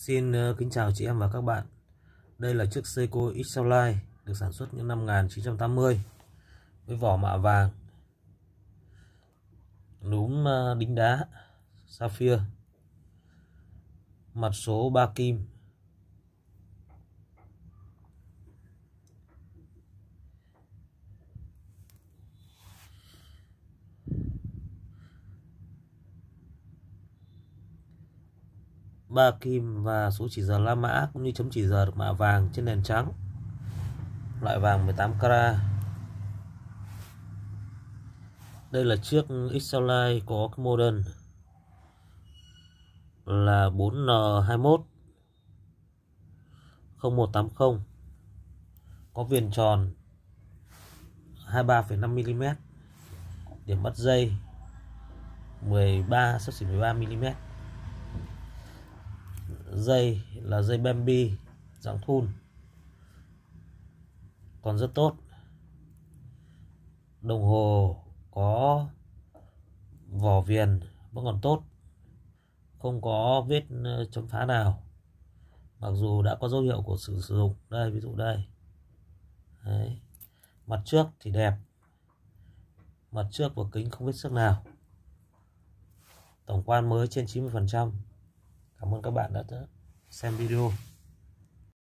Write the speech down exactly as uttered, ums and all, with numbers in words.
Xin ờ, kính chào chị em và các bạn. Đây là chiếc Seiko X-Line được sản xuất những năm một nghìn chín trăm tám mươi với vỏ mạ vàng, núm ờ, đính đá sapphire, mặt số ba kim. Ba kim và số chỉ giờ La Mã cũng như chấm chỉ giờ được mạ vàng trên nền trắng, loại vàng mười tám carat. Đây là chiếc X-Line có cái model là bốn N hai mốt không một tám không, có viền tròn hai mươi ba phẩy năm mi li mét, điểm bắt dây mười ba xấp xỉ mười ba mi li mét. Dây là dây Bambi dạng thun, còn rất tốt. Đồng hồ có vỏ viền vẫn còn tốt, không có vết chấm phá nào, mặc dù đã có dấu hiệu của sự sử dụng. Đây, ví dụ đây. Đấy. Mặt trước thì đẹp, mặt trước và kính không vết xước nào, tổng quan mới trên chín mươi phần trăm. Cảm ơn các bạn đã xem video.